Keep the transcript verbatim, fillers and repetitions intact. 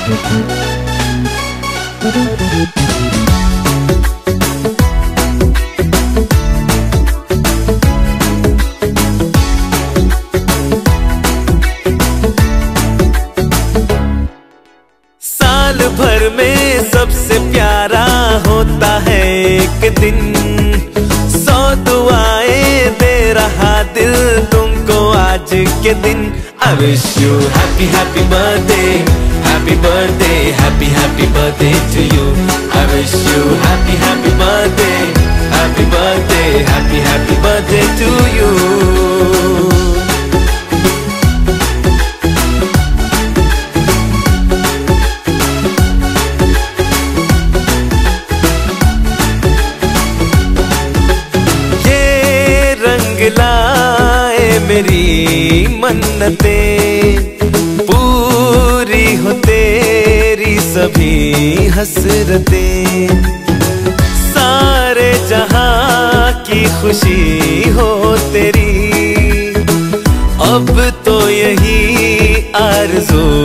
साल भर में सबसे प्यारा होता है एक दिन, सौ दुआएं दे रहा दिल तुमको आज के दिन। I wish you happy happy birthday, happy birthday, happy happy birthday to you. I wish you happy happy birthday, happy birthday, happy happy birthday to you. लाए मेरी मन्नतें, पूरी हो तेरी सभी हसरतें, सारे जहां की खुशी हो तेरी, अब तो यही आरज़ू